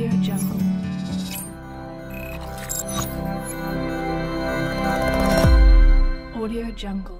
Jungle. Audio Jungle.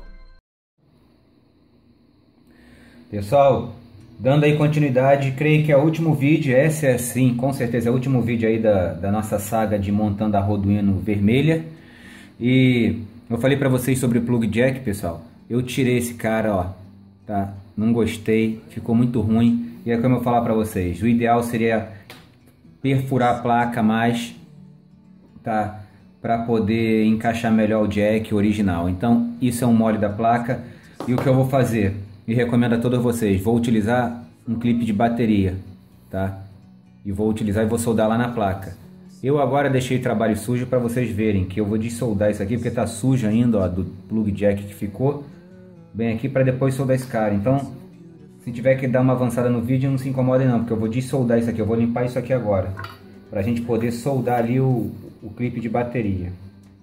Pessoal, dando aí continuidade, creio que é o último vídeo, esse é sim, com certeza é o último vídeo aí da nossa saga de montando a Arduino vermelha. E eu falei pra vocês sobre o plug jack, pessoal. Eu tirei esse cara, ó, tá? Não gostei, ficou muito ruim. E é como eu falar pra vocês, o ideal seria perfurar a placa mais, tá? Para poder encaixar melhor o jack original. Então isso é um mole da placa. E o que eu vou fazer, e recomendo a todos vocês, vou utilizar um clipe de bateria, tá? E vou utilizar e vou soldar lá na placa. Eu agora deixei o trabalho sujo para vocês verem que eu vou dessoldar isso aqui, porque tá sujo ainda, ó, do plug jack que ficou bem aqui, para depois soldar esse cara. Então, se tiver que dar uma avançada no vídeo, não se incomodem não, porque eu vou dessoldar isso aqui, eu vou limpar isso aqui agora, pra gente poder soldar ali o clipe de bateria.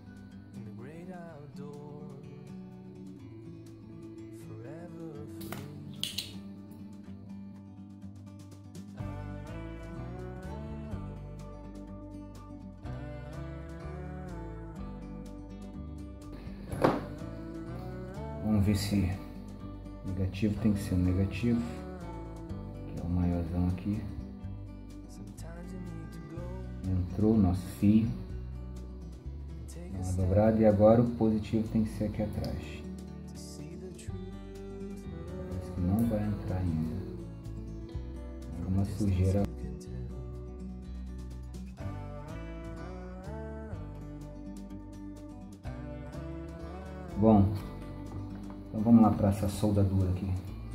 Vamos ver se negativo tem que ser um negativo, que é o maiorzão aqui. Entrou o nosso fio, uma dobrada, e agora o positivo tem que ser aqui atrás. Parece que não vai entrar ainda. Alguma sujeira. Bom, então vamos lá para essa soldadura aqui.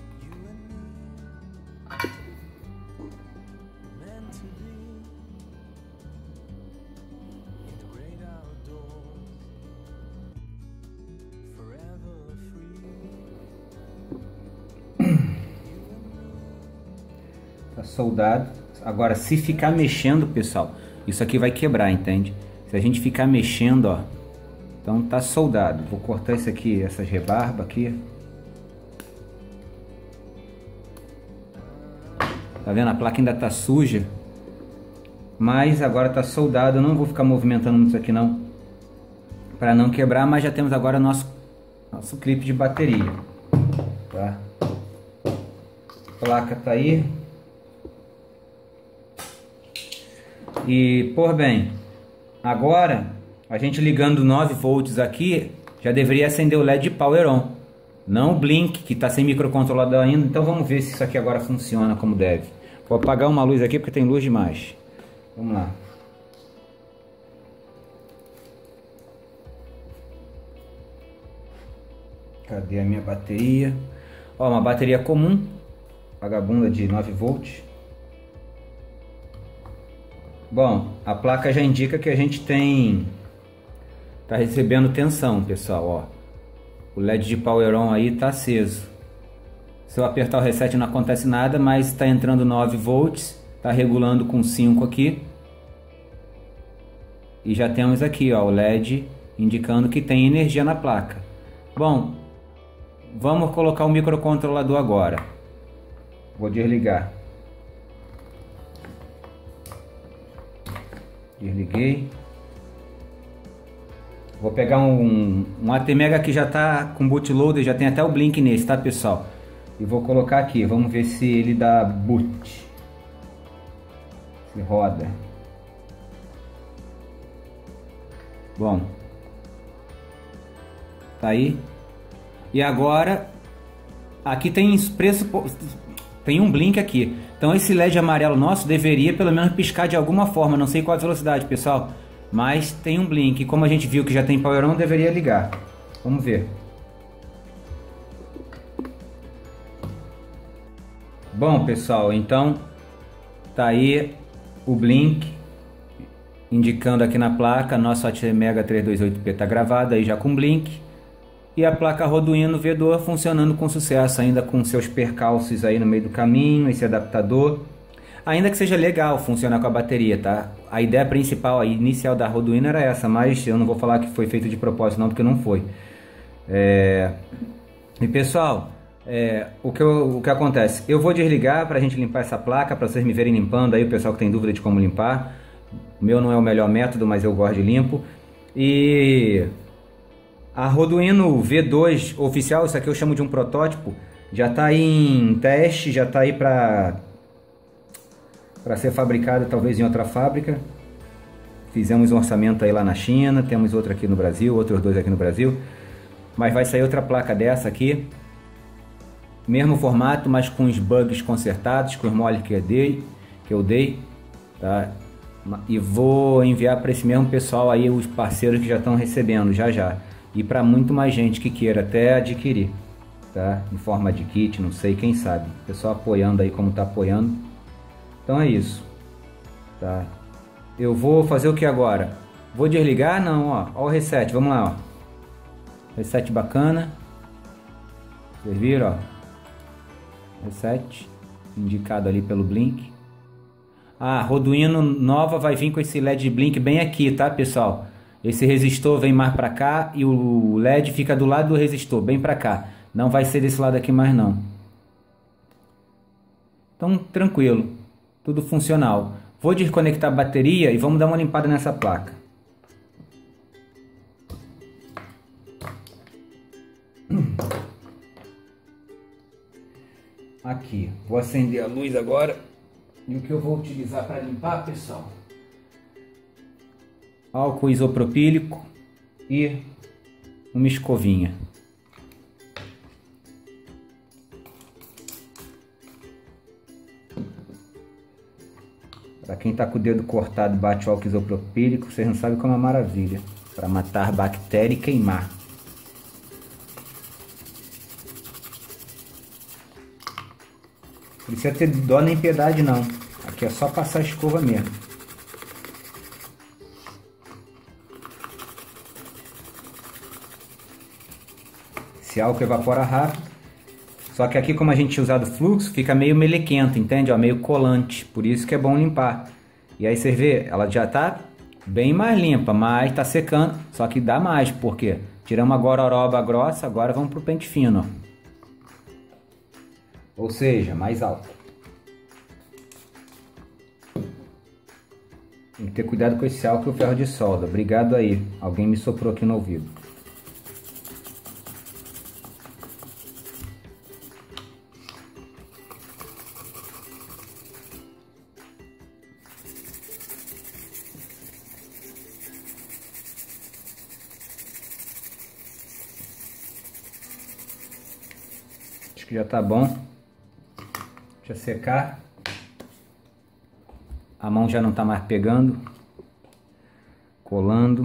Tá soldado. Agora, se ficar mexendo, pessoal, isso aqui vai quebrar, entende? Se a gente ficar mexendo, ó, então tá soldado. Vou cortar isso aqui, essas rebarbas aqui. Tá vendo? A placa ainda tá suja, mas agora tá soldado. Eu não vou ficar movimentando muito isso aqui não, para não quebrar, mas já temos agora nosso clipe de bateria, tá? A placa tá aí. E, por bem, agora a gente ligando 9 volts aqui, já deveria acender o LED de Power On, não o Blink, que está sem microcontrolador ainda. Então vamos ver se isso aqui agora funciona como deve. Vou apagar uma luz aqui porque tem luz demais. Vamos lá. Cadê a minha bateria? Ó, uma bateria comum, vagabunda de 9 volts. Bom, a placa já indica que a gente tá recebendo tensão, pessoal, ó. O LED de Power On aí tá aceso. Se eu apertar o reset não acontece nada, mas está entrando 9 volts, tá regulando com 5 aqui. E já temos aqui, ó, o LED indicando que tem energia na placa. Bom, vamos colocar o microcontrolador agora. Vou desligar. Desliguei. Vou pegar um ATmega que já tá com bootloader, já tem até o Blink nesse, tá, pessoal? E vou colocar aqui, vamos ver se ele dá boot, se roda. Bom, tá aí. E agora aqui tem preço, tem um Blink aqui. Então esse LED amarelo nosso deveria pelo menos piscar de alguma forma. Não sei qual a velocidade, pessoal, mas tem um Blink. Como a gente viu que já tem Power On, deveria ligar. Vamos ver. Bom, pessoal, então tá aí o Blink indicando aqui na placa. Nosso ATmega 328P tá gravado aí já com Blink. E a placa Arduino V2 funcionando com sucesso, ainda com seus percalços aí no meio do caminho, esse adaptador. Ainda que seja legal funcionar com a bateria, tá? A ideia principal, a inicial da Arduino era essa, mas eu não vou falar que foi feito de propósito não, porque não foi. E pessoal, o que acontece? Eu vou desligar para a gente limpar essa placa, para vocês me verem limpando aí, o pessoal que tem dúvida de como limpar. O meu não é o melhor método, mas eu gosto de limpo. E a Arduino V2 oficial, isso aqui eu chamo de um protótipo, já está aí em teste, já está aí para ser fabricada talvez em outra fábrica. Fizemos um orçamento aí lá na China, temos outro aqui no Brasil, outros 2 aqui no Brasil. Mas vai sair outra placa dessa aqui, mesmo formato, mas com os bugs consertados, com os moles que eu dei, tá? E vou enviar para esse mesmo pessoal aí, os parceiros que já estão recebendo já. E para muito mais gente que queira até adquirir, tá? Em forma de kit, não sei, quem sabe. O pessoal apoiando aí como tá apoiando. Então é isso, tá? Eu vou fazer o que agora? Vou desligar? Não, ó o reset, vamos lá, ó. Reset bacana. Vocês viram, ó? Reset, indicado ali pelo blink. A Arduino nova vai vir com esse LED blink bem aqui, tá, pessoal? Esse resistor vem mais pra cá e o LED fica do lado do resistor, bem pra cá. Não vai ser desse lado aqui mais não. Então, tranquilo. Tudo funcional. Vou desconectar a bateria e vamos dar uma limpada nessa placa. Aqui, vou acender a luz agora. E o que eu vou utilizar para limpar, pessoal? Álcool isopropílico e uma escovinha. Para quem está com o dedo cortado, bate o álcool isopropílico, vocês não sabem como é uma maravilha. Para matar bactéria e queimar. Não precisa ter dó nem piedade não. Aqui é só passar a escova mesmo. Esse álcool evapora rápido. Só que aqui, como a gente usa do fluxo, fica meio melequento, entende? Ó, meio colante. Por isso que é bom limpar. E aí você vê, ela já tá bem mais limpa, mas tá secando. Só que dá mais, por quê? Tiramos a gororoba grossa, agora vamos pro pente fino, ó. Ou seja, mais alto. Tem que ter cuidado com esse álcool e o ferro de solda. Obrigado aí. Alguém me soprou aqui no ouvido. Acho que já tá bom. Deixa secar. A mão já não está mais pegando. Colando.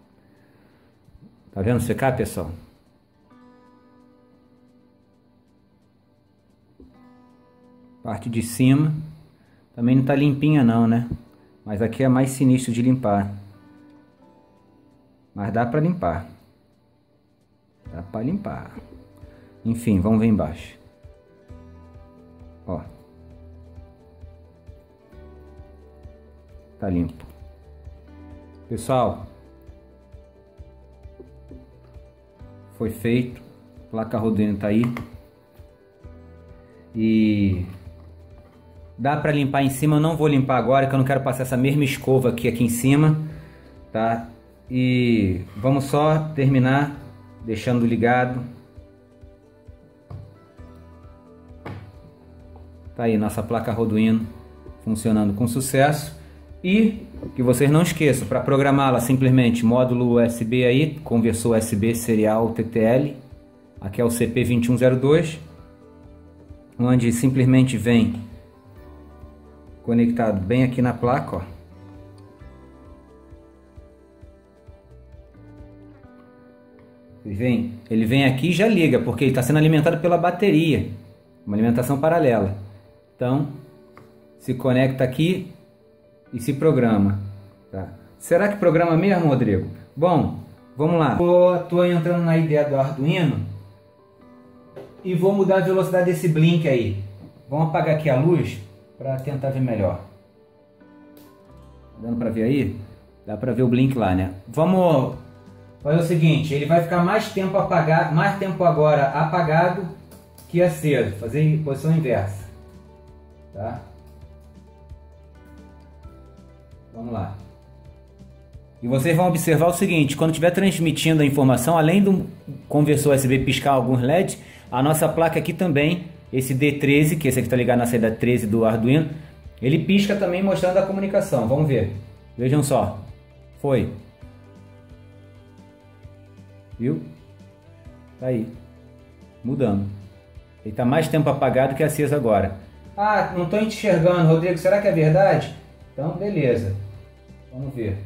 Tá vendo secar, pessoal? Parte de cima. Também não está limpinha não, né? Mas aqui é mais sinistro de limpar. Mas dá para limpar. Dá para limpar. Enfim, vamos ver embaixo. Ó. Tá limpo. Pessoal, foi feito. A placa Arduino tá aí. E dá para limpar em cima. Eu não vou limpar agora, que eu não quero passar essa mesma escova aqui em cima, tá? E vamos só terminar deixando ligado. Tá aí nossa placa Arduino funcionando com sucesso. E que vocês não esqueçam, para programá-la simplesmente módulo USB aí, conversor USB serial TTL. Aqui é o CP2102, onde simplesmente vem conectado bem aqui na placa, ó. Ele vem aqui e já liga, porque ele está sendo alimentado pela bateria, uma alimentação paralela. Então, se conecta aqui e se programa, tá? Será que programa mesmo, Rodrigo? Bom, vamos lá. Tô entrando na ideia do Arduino e vou mudar a velocidade desse blink aí. Vamos apagar aqui a luz para tentar ver melhor. Dando para ver aí? Dá para ver o blink lá, né? Vamos fazer o seguinte, ele vai ficar mais tempo apagado, mais tempo agora apagado aqui aceso, fazer em posição inversa, tá? Vamos lá. E vocês vão observar o seguinte, quando estiver transmitindo a informação, além do conversor USB piscar alguns LEDs, a nossa placa aqui também, esse D13, que esse aqui está ligado na saída 13 do Arduino, ele pisca também mostrando a comunicação. Vamos ver. Vejam só. Foi. Viu? Tá aí. Mudando. Ele está mais tempo apagado que aceso agora. Ah, não estou enxergando, Rodrigo. Será que é verdade? Então, beleza. Vamos ver.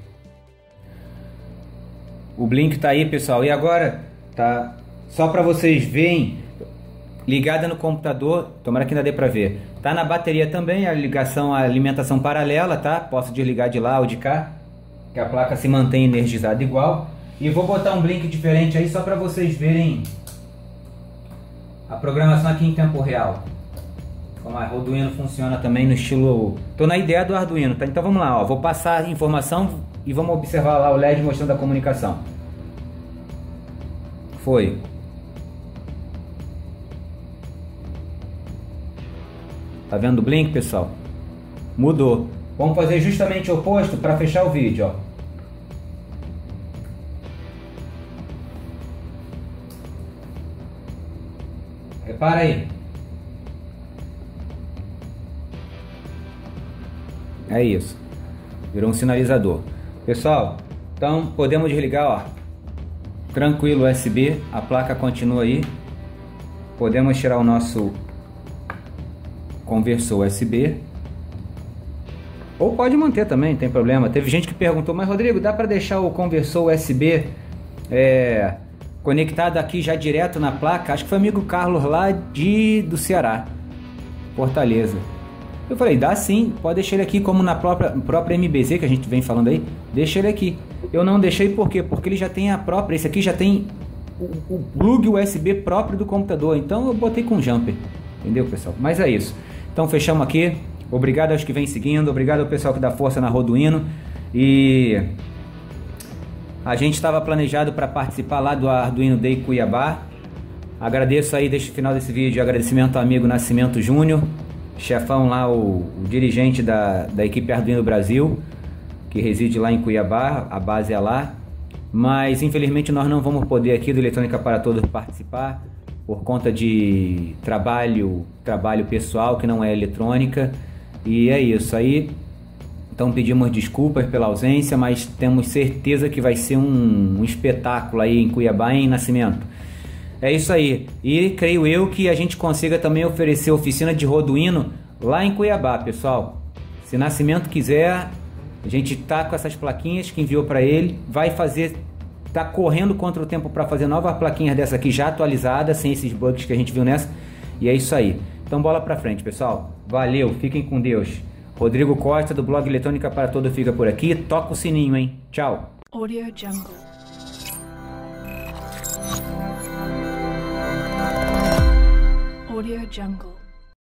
O Blink está aí, pessoal. E agora, tá? Só para vocês verem, ligada no computador. Tomara que ainda dê para ver. Tá na bateria também, a ligação, a alimentação paralela, tá? Posso desligar de lá ou de cá, que a placa se mantém energizada igual. E vou botar um Blink diferente aí só para vocês verem a programação aqui em tempo real. Como a Arduino funciona também no estilo... Tô na ideia do Arduino, tá? Então vamos lá, ó. Vou passar a informação e vamos observar lá o LED mostrando a comunicação. Foi. Tá vendo o Blink, pessoal? Mudou. Vamos fazer justamente o oposto para fechar o vídeo, ó. Repara aí. É isso. Virou um sinalizador. Pessoal, então podemos desligar, ó. Tranquilo USB, a placa continua aí. Podemos tirar o nosso conversor USB. Ou pode manter também, não tem problema. Teve gente que perguntou, mas Rodrigo, dá para deixar o conversor USB conectado aqui já direto na placa? Acho que foi o amigo Carlos lá do Ceará, Fortaleza. Eu falei, dá sim, pode deixar ele aqui como na própria MBZ que a gente vem falando aí. Deixa ele aqui. Eu não deixei por quê? Porque ele já tem a própria, esse aqui já tem o plug USB próprio do computador. Então eu botei com jumper. Entendeu, pessoal? Mas é isso. Então fechamos aqui. Obrigado aos que vêm seguindo. Obrigado ao pessoal que dá força na Arduino. E a gente estava planejado para participar lá do Arduino Day Cuiabá. Agradeço aí, desde o final desse vídeo, agradecimento ao amigo Nascimento Júnior, chefão lá, o dirigente da equipe Arduino Brasil, que reside lá em Cuiabá, a base é lá. Mas infelizmente nós não vamos poder aqui do Eletrônica para Todos participar, por conta de trabalho pessoal que não é eletrônica. E é isso aí. Então pedimos desculpas pela ausência, mas temos certeza que vai ser um espetáculo aí em Cuiabá, em Nascimento. É isso aí. E creio eu que a gente consiga também oferecer oficina de Arduino lá em Cuiabá, pessoal. Se Nascimento quiser, a gente tá com essas plaquinhas que enviou para ele, vai fazer, tá correndo contra o tempo para fazer novas plaquinhas dessa aqui já atualizadas, sem esses bugs que a gente viu nessa. E é isso aí. Então bola pra frente, pessoal. Valeu, fiquem com Deus. Rodrigo Costa do blog Eletrônica para Todo fica por aqui. Toca o sininho, hein? Tchau. Audio Jungle. Audio Jungle.